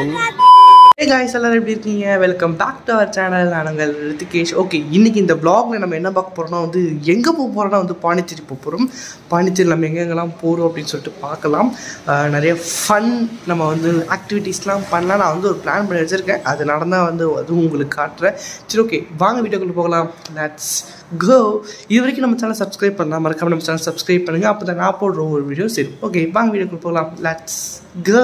Hey guys, எல்லாரும் எப்படி இருக்கீங்க? Welcome back to our channel. நாங்கள் ரித்திகேஷ். ஓகே, இன்னைக்கு இந்த vlogல நம்ம என்ன பார்க்க போறோம்னா வந்து எங்கே போக போகிறோம்னா வந்து பாண்டிச்சேரி போக போகிறோம். பாண்டிச்சேரி நம்ம எங்கெங்கெல்லாம் போகிறோம் அப்படின்னு சொல்லிட்டு பார்க்கலாம். நிறைய ஃபன் நம்ம வந்து ஆக்டிவிட்டீஸ்லாம் பண்ணலாம். நான் வந்து ஒரு பிளான் பண்ணி வச்சுருக்கேன். அது நடந்தால் வந்து அதுவும் உங்களுக்கு காட்டுறேன். சரி, ஓகே, வாங்க வீடியோக்குள்ளே போகலாம். Let's go. இது வரைக்கும் நம்ம சேனல் சப்ஸ்கிரைப் பண்ணலாம், மறக்காம நம்ம சேனல் சப்ஸ்கிரைப் பண்ணுங்கள். அப்போ தான் நான் போடுற ஒரு வீடியோ சரி. ஓகே, வாங்க வீடியோக்குள்ளே போகலாம். Let's go.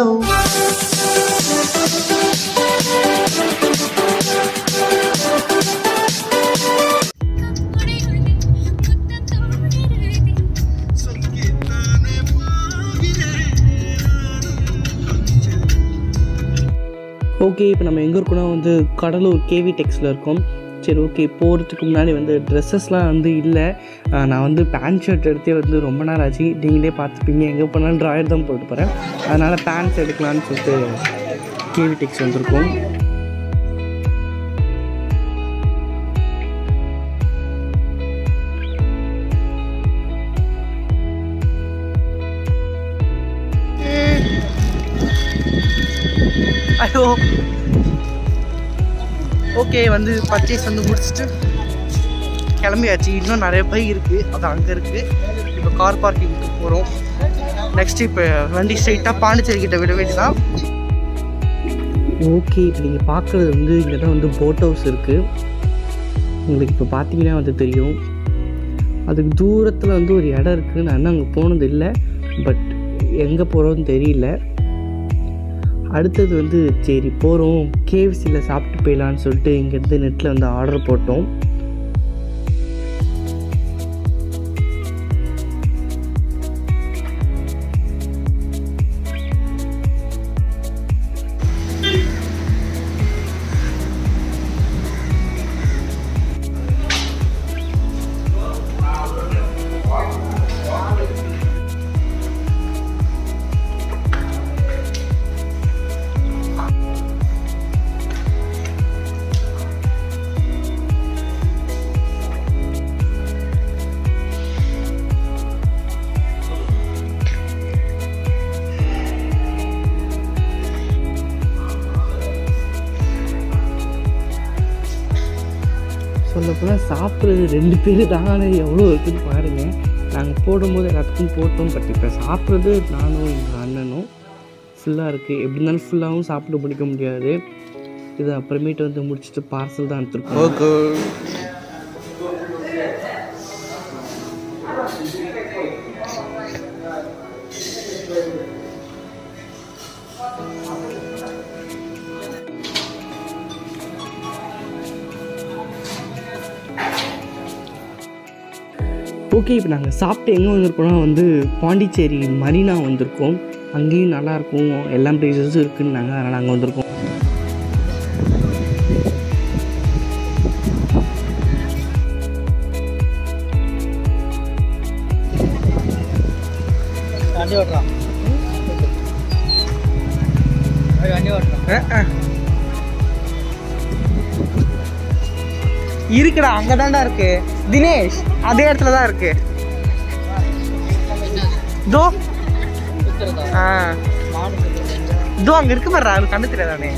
ஓகே, இப்போ நம்ம எங்கே இருக்கோம்னா வந்து கடலூர் கேவி டெக்ஸில் இருக்கோம். சரி, ஓகே, போகிறதுக்கு முன்னாடி வந்து ட்ரெஸ்ஸஸ்லாம் வந்து இல்லை. நான் வந்து பேண்ட் ஷர்ட் எடுத்தே வந்து ரொம்ப நாள் ஆச்சு. நீங்களே பார்த்துப்பீங்க, எங்கே போனாலும் ட்ராயர் தான் போட்டு போகிறேன். அதனால் பேண்ட்ஸ் எடுக்கலான்னு சொல்லிட்டு கேவி டெக்ஸ் வந்திருக்கோம். ஐயோ, ஓகே, வந்து பர்ச்சேஸ் வந்து முடிச்சுட்டு கிளம்பியாச்சு. இன்னும் நிறைய பை இருக்குது, அது அங்கே இருக்குது. இப்போ கார் பார்க்கிங்க்கு போகிறோம். நெக்ஸ்ட் இப்போ வண்டி ஸ்ட்ரைட்டாக பாண்டிச்சேரி கிட்ட விட வேண்டியதான். ஓகே, இப்போ நீங்கள் பார்க்குறது வந்து இங்கே தான் வந்து போட் ஹவுஸ் இருக்குது. உங்களுக்கு இப்போ பார்த்தீங்கன்னா வந்து தெரியும். அதுக்கு தூரத்தில் வந்து ஒரு இடம் இருக்குது. நான் இன்னும் அங்கே போனது இல்லை, பட் எங்கே போகிறோன்னு தெரியல. அடுத்தது வந்து சரி போகிறோம், கேஎஃப்சியில் சாப்பிட்டு போயிடலான்னு சொல்லிட்டு இங்கேருந்து நெட்டில் வந்து ஆர்டர் போட்டோம். சொல்லப்போனால் சாப்பிட்றது 2 பேர் தானே, எவ்வளோ இருக்குதுன்னு பாருங்கள். நாங்கள் போடும்போது எல்லாத்துக்கும் போட்டோம், பட் இப்போ சாப்பிட்றது நானும் எங்கள் அண்ணனும் ஃபுல்லாக இருக்குது. எப்படி இருந்தாலும் ஃபுல்லாகவும் சாப்பிட்டு முடிக்க முடியாது. இது அப்புறமேட்டு வந்து முடிச்சுட்டு பார்சல் தான் எடுத்துருக்கோம். ஓகே, ஓகே, இப்போ நாங்கள் சாப்பிட்டு எங்கே வந்திருக்கோம்னா வந்து பாண்டிச்சேரி மரீனா வந்திருக்கோம். அங்கேயும் நல்லாயிருக்கும், எல்லா பிளேசஸும் இருக்குதுன்னாங்க, அதனால் அங்கே வந்திருக்கோம். இருக்குடா, அங்கே தான்டா இருக்கு தினேஷ், அதே இடத்துல தான் இருக்கு. தோ தோ அங்கே இருக்கு பாரு, அது கண்டு தெரியாதானே.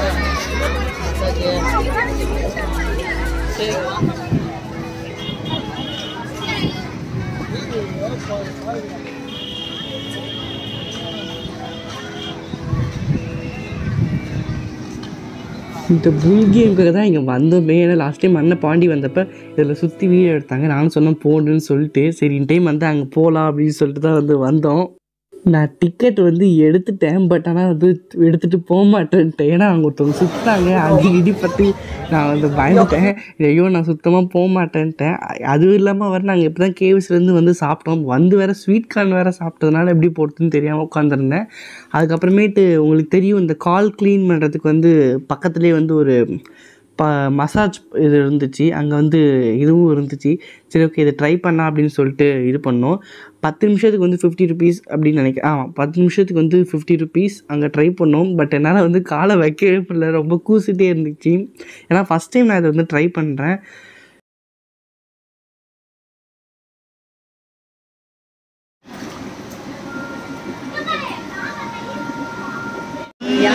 இந்த புல் கேமுக்காக தான் இங்கே வந்தோமே. ஏன்னா லாஸ்ட் டைம் அண்ணன் பாண்டி வந்தப்போ இதில் சுற்றி வீடியோ எடுத்தாங்க. நானும் சொன்னேன் போடுன்னு சொல்லிட்டு, சரி இந்த டைம் வந்து அங்கே போகலாம் அப்படின்னு சொல்லிட்டு தான் வந்து வந்தோம். நான் டிக்கெட் வந்து எடுத்துட்டேன், பட் ஆனால் வந்து எடுத்துகிட்டு போக மாட்டேன்ட்டேன். ஏன்னா அவங்க ஒருத்தவங்க சுற்றாங்க, அடி இடி பற்றி நான் வந்து பயந்துட்டேன். ஐயோ, நான் சுத்தமாக போக மாட்டேன்ட்டேன். அதுவும் இல்லாமல் வேறு நாங்கள் இப்போ தான் கேவிஸ்லேருந்து வந்து சாப்பிட்டோம். வந்து வேறு ஸ்வீட் கார்ன் வேறு சாப்பிட்டதுனால எப்படி போடுறதுன்னு தெரியாமல் உட்காந்துருந்தேன். அதுக்கப்புறமேட்டு உங்களுக்கு தெரியும், இந்த கால் க்ளீன் பண்ணுறதுக்கு வந்து பக்கத்துலேயே வந்து ஒரு மசாஜ் இது இருந்துச்சு. அங்கே வந்து இதுவும் இருந்துச்சு. சரி, ஓகே, இதை ட்ரை பண்ணலாம் அப்படின்னு சொல்லிட்டு இது பண்ணோம். 10 நிமிஷத்துக்கு வந்து 50 ருபீஸ் அப்படின்னு நினைக்கிறேன். 10 நிமிஷத்துக்கு வந்து 50 ருபீஸ் அங்கே ட்ரை பண்ணோம். பட் என்னால் வந்து காலை வைக்கவே முடியல, ரொம்ப கூசிட்டே இருந்துச்சு. ஏன்னா ஃபஸ்ட் டைம் நான் இதை வந்து ட்ரை பண்ணுறேன்.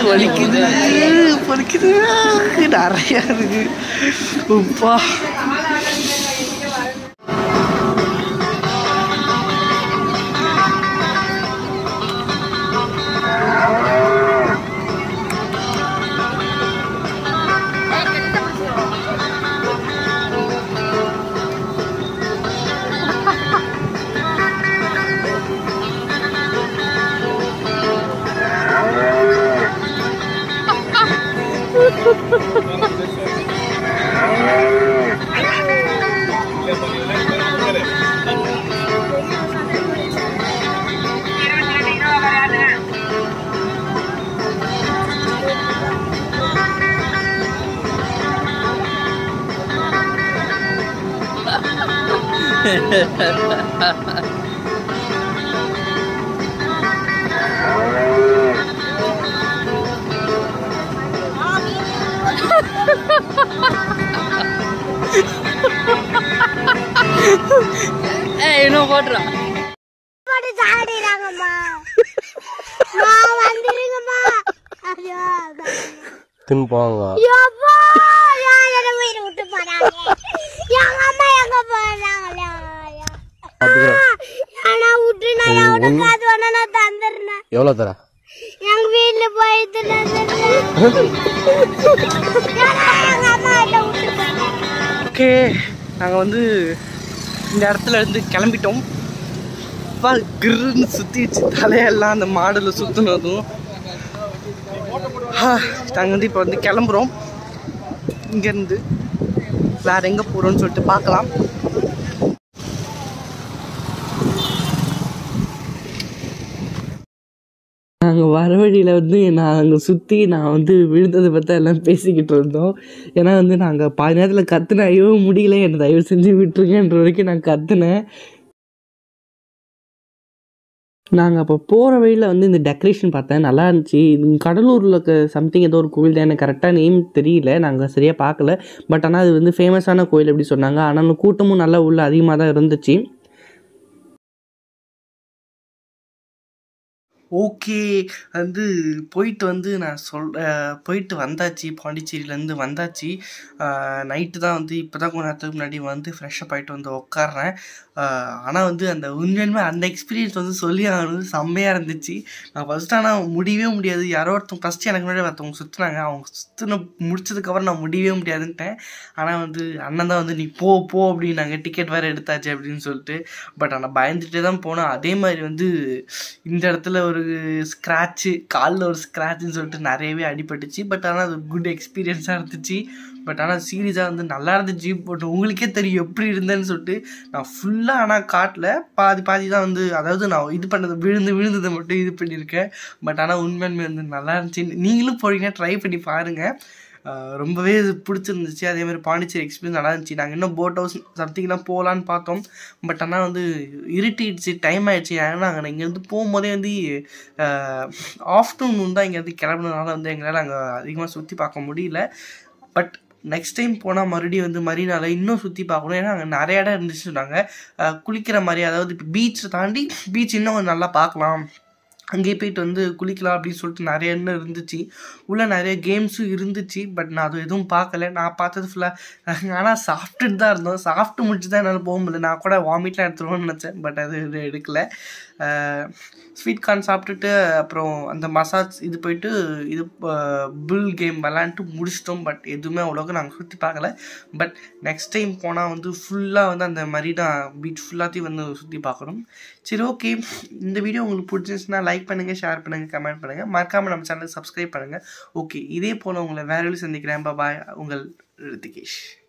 பொலிக்குது பொலிக்குது நிறையா இருக்கு உப்பா. இன்னும் போட்டுறா தின்பாங்க. எவ்வளோ தர? எங்க வீட்டுல போயிட்டு ஓகே, நாங்கள் வந்து இந்த இடத்துல இருந்து கிளம்பிட்டோம். அப்பா கிருன்னு சுற்றிச்சு தலையெல்லாம் அந்த மாடலில் சுற்றினதும். நாங்கள் வந்து இப்போ வந்து கிளம்புறோம். இங்கேருந்து வேறு எங்கே போகிறோன்னு சொல்லிட்டு பார்க்கலாம். நாங்கள் வர வழியில் வந்து நாங்கள் சுற்றி நான் வந்து விழுந்ததை பற்றி எல்லாம் பேசிக்கிட்டு இருந்தோம். ஏன்னா வந்து நாங்கள் பாதி நேரத்தில் கற்றுனேன், ஐயோ முடியல என்னை தயவு செஞ்சு விட்டுருங்கன்ற வரைக்கும் நான் கற்றுனேன். நாங்கள் அப்போ போகிற வழியில் வந்து இந்த டெக்கரேஷன் பார்த்தேன், நல்லா இருந்துச்சு. கடலூரில் இருக்க சம்திங் ஏதோ ஒரு கோவில் தான், எனக்கு கரெக்டாக நேம் தெரியல, நாங்கள் சரியாக பார்க்கல. பட் ஆனால் அது வந்து ஃபேமஸான கோயில் அப்படி சொன்னாங்க. ஆனாலும் கூட்டமும் நல்லா உள்ள அதிகமாக தான் இருந்துச்சு. ஓகே, வந்து போயிட்டு வந்து நான் போயிட்டு வந்தாச்சு. பாண்டிச்சேரியிலேருந்து வந்தாச்சு. நைட்டு தான் வந்து இப்போ தான் கொஞ்ச நேரத்துக்கு முன்னாடி வந்து ஃப்ரெஷ்ஷப் ஆகிட்டு வந்து உட்காடுறேன். ஆனால் வந்து அந்த உண்மையுமே அந்த எக்ஸ்பீரியன்ஸ் வந்து சொல்லி ஆகணும், செம்மையாக இருந்துச்சு. நான் ஃபஸ்ட்டு ஆனால் முடியவே முடியாது. யாரோ ஒருத்தவங்க ஃபஸ்ட்டு எனக்கு முன்னாடி ஒருத்தவங்க சுற்றுனாங்க. அவங்க முடிச்சதுக்கப்புறம் நான் முடியவே முடியாதுன்ட்டேன். ஆனால் வந்து அண்ணன் தான் வந்து நீ போ அப்படின்னாங்க. டிக்கெட் வேறு எடுத்தாச்சு அப்படின்னு சொல்லிட்டு. பட் ஆனால் பயந்துகிட்டே தான் போனேன். அதே மாதிரி வந்து இந்த இடத்துல ஒரு ஸ்க்ராட்சு, காலில் ஒரு ஸ்க்ராட்சுன்னு சொல்லிட்டு நிறையவே அடிபட்டுச்சு. பட் ஆனால் அது குட் எக்ஸ்பீரியன்ஸாக இருந்துச்சு. பட் ஆனால் சீரியஸாக வந்து நல்லா இருந்துச்சு. பட் உங்களுக்கே தெரியும் எப்படி இருந்தேன்னு சொல்லிட்டு. நான் ஃபுல்லாக ஆனால் காட்டில் பாதி தான் வந்து, அதாவது நான் இது பண்ணது விழுந்ததை மட்டும் இது பண்ணியிருக்கேன். பட் ஆனால் உண்மையுமே வந்து நல்லா இருந்துச்சு. நீங்களும் போறீங்க, ட்ரை பண்ணி பாருங்கள். ரொம்பவே பிடிச்சிருந்துச்சு. அதேமாதிரி பாண்டிச்சேரி எக்ஸ்பீரியன்ஸ் நல்லா இருந்துச்சு. நாங்கள் இன்னும் போட் ஹவுஸ் சம்திங்லாம் போகலான்னு பார்த்தோம். பட் ஆனால் வந்து இருட்டிடுச்சு, டைம் ஆகிடுச்சு. ஏன்னா நாங்கள் இங்கேருந்து போகும்போதே வந்து ஆஃப்டர்நூன் தான் இங்கேருந்து கிளம்புனதுனால வந்து எங்களால் அங்கே அதிகமாக சுற்றி பார்க்க முடியல. பட் நெக்ஸ்ட் டைம் போனால் மறுபடியும் வந்து மரீனாவில் இன்னும் சுற்றி பார்க்கணும். ஏன்னா அங்கே நிறைய இடம் இருந்துச்சு சொன்னாங்க குளிக்கிற மாதிரி. அதாவது இப்போ பீச்சை தாண்டி பீச் இன்னும் கொஞ்சம் நல்லா பார்க்கலாம், அங்கேயே போய்ட்டு வந்து குளிக்கலாம் அப்படின்னு சொல்லிட்டு நிறைய எண்ணம் இருந்துச்சு. உள்ளே நிறைய கேம்ஸும் இருந்துச்சு. பட் நான் அது எதுவும் பார்க்கல. நான் பார்த்தது ஃபுல்லாக ஆனால் சாப்பிட்டுட்டு தான் இருந்தோம். சாப்பிட்டு முடிச்சு தான் என்னால் போக முடியல. நான் கூட வாமிட்லாம் எடுத்துருவோன்னு நினச்சேன். பட் அது எடுக்கலை. ஸ்வீட் கார்ன் சாப்பிட்டுட்டு அப்புறம் அந்த மசாஜ் இது போயிட்டு இது புல் கேம் விளாண்டுட்டு முடிச்சிட்டோம். பட் எதுவுமே அவ்வளோக்கு நாங்கள் சுற்றி பார்க்கல. பட் நெக்ஸ்ட் டைம் போனால் வந்து ஃபுல்லாக வந்து அந்த மரீனா பீச் ஃபுல்லாத்தையும் வந்து சுற்றி பார்க்கணும். சரி, ஓகே. இந்த வீடியோ உங்களுக்கு பிடிச்சிருந்துச்சுன்னா லைக் பண்ணுங்கள், ஷேர் பண்ணுங்கள், கமெண்ட் பண்ணுங்கள். மறக்காமல் நம்ம சேனலை சப்ஸ்கிரைப் பண்ணுங்கள். ஓகே, இதே போல் உங்களை வேற சந்திக்கிறேன். பாய், உங்கள் ரித்திகேஷ்.